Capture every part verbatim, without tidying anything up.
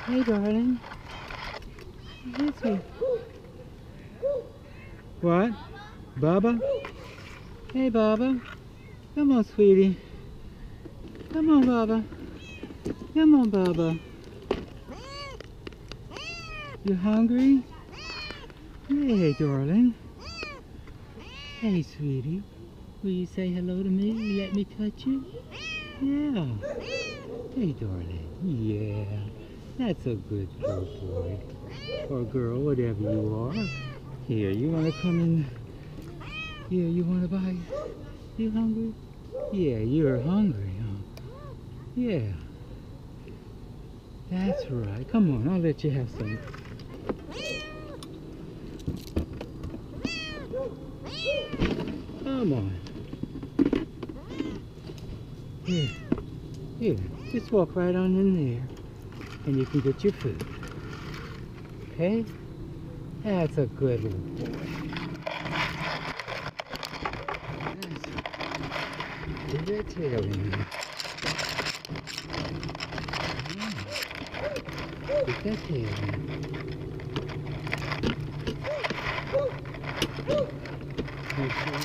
Hey, darling. Yes, sweet. What? Baba? Hey, Baba. Come on, sweetie. Come on, Baba. Come on, Baba. You hungry? Hey, darling. Hey, sweetie. Will you say hello to me? You let me touch you? Yeah. Hey, darling. Yeah. That's a good little boy. Or girl, whatever you are. Here, you want to come in? Here, you want to bite? You hungry? Yeah, you're hungry, huh? Yeah. That's right. Come on, I'll let you have some. Come on. Here. Here. Just walk right on in there. And you can get your food. Okay? That's a good little boy. Put that tail in there. Put that tail in.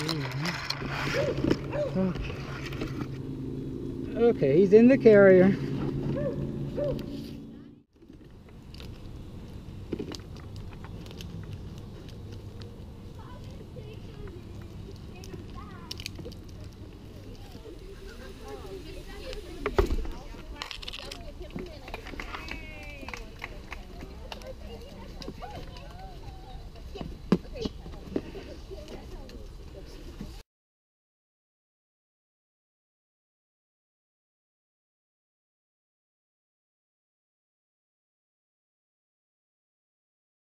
Okay. Okay, he's in the carrier.